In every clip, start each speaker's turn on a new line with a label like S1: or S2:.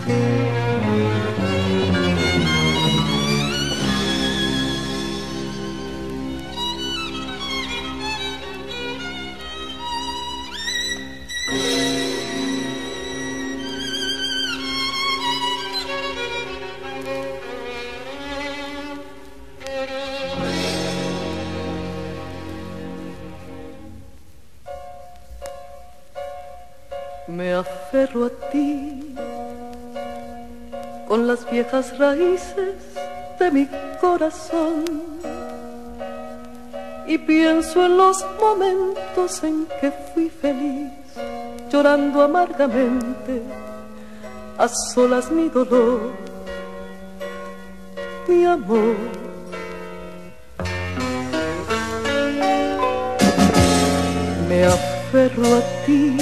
S1: Me aferro a ti con las viejas raíces de mi corazón y pienso en los momentos en que fui feliz, llorando amargamente, a solas mi dolor, mi amor. Me aferro a ti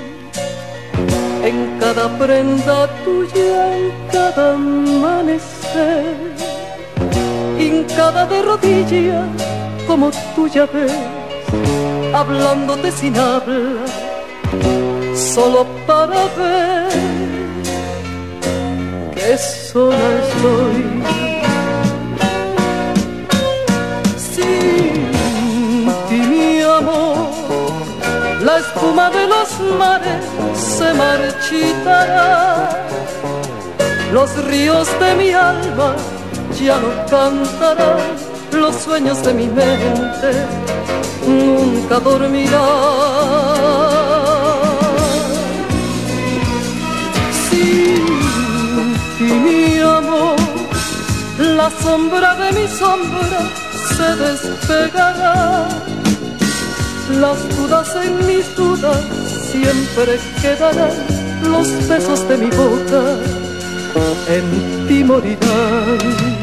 S1: en cada prenda tuya, en cada amanecer, hincada de rodillas como tú ya ves, hablándote sin hablar, solo para ver que sola estoy. Sin ti, mi amor, la espuma de los mares se marchitará, los ríos de mi alma ya no cantarán, los sueños de mi mente nunca dormirán. Sin ti, mi amor, la sombra de mi sombra se despegará, las dudas en mis dudas siempre quedarán, los besos de mi boca en ti morirán.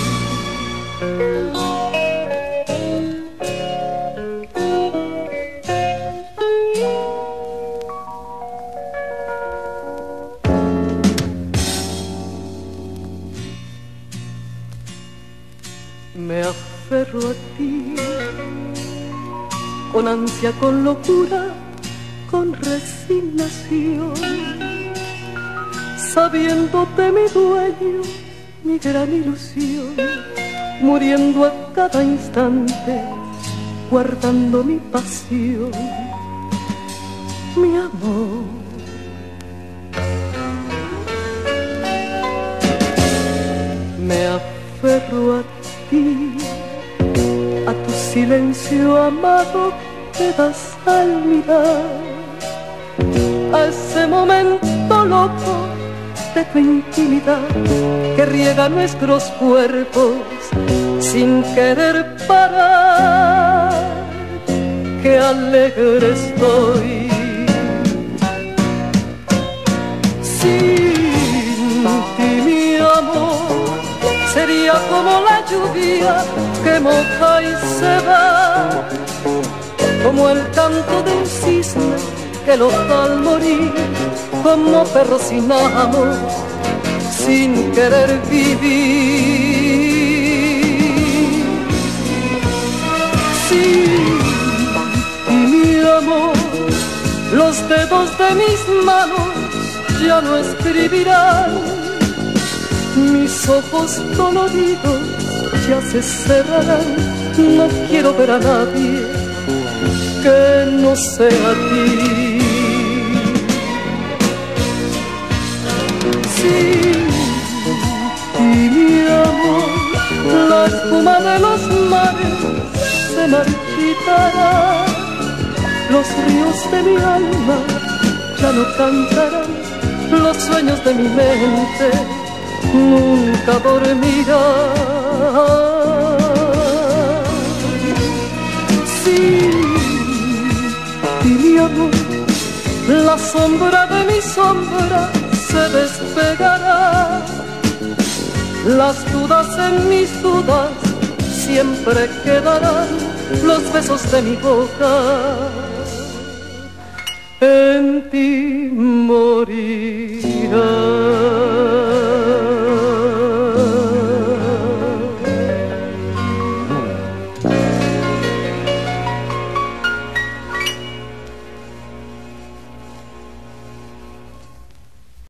S1: Me aferro a ti con ansia, con locura, con resignación, sabiéndote mi dueño, mi gran ilusión, muriendo a cada instante, guardando mi pasión, mi amor. Me aferro a ti, a tu silencio amado que das al mirar, a ese momento loco de tu intimidad que riega nuestros cuerpos sin querer parar. Qué alegre estoy. Sin ti, mi amor, sería como la lluvia que moja y se va, como el canto de un cisne que lota al morir, como perro sin amo, sin querer vivir. Sin ti, mi amor, los dedos de mis manos ya no escribirán, mis ojos doloridos ya se cerrarán, no quiero ver a nadie que no sea a ti. Sin ti, mi amor, la espuma de los mares se marchitará, los ríos de mi alma ya no cantarán, los sueños de mi mente nunca dormirán. Sin ti, mi amor, la sombra de mi sombra se despegará, las dudas en mis dudas siempre quedarán, los besos de mi boca en ti morirán.